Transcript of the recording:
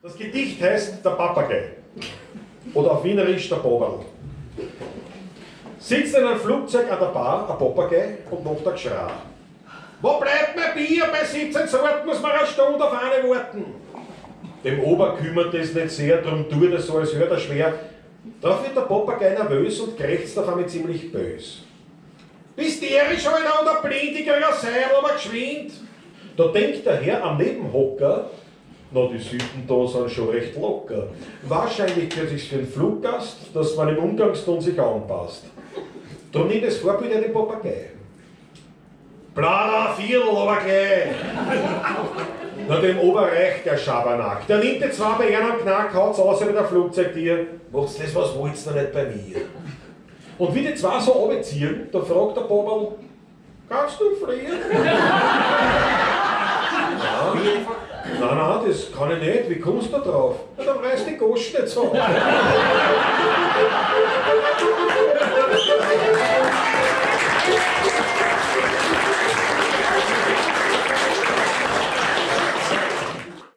Das Gedicht heißt Der Papagei oder auf Wienerisch der Boberl. Sitzt in einem Flugzeug an der Bar ein Papagei und macht ein Geschrei. Wo bleibt mein Bier? Bei 17 Sorten muss man eine Stunde auf eine warten. Dem Ober kümmert es nicht sehr, darum tut er so, als hört er schwer. Darauf wird der Papagei nervös und krächzt auf einmal ziemlich bös. Bist derisch, Alter, oder blind, ich krieg ein Seil, aber geschwind. Da denkt der Herr am Nebenhocker, na, die Sitten da sind schon recht locker. Wahrscheinlich gehört sich's für einen Fluggast, dass man im Umgangston sich anpasst. Darum nimmt das Vorbild ja den Papagei. Planer Viertel, aber gleich. Na, dem Ober reicht der Schabernack. Der nimmt die zwei bei einem Knack, haut's aus mit der Flugzeugtier. Macht's das, was wollt's noch nicht bei mir? Und wie die zwei so runterziehen, da fragt der Boberl, kannst du frieren? Nein, das kann ich nicht. Wie kommst du drauf? Ja, dann reißt die Gosch nicht so.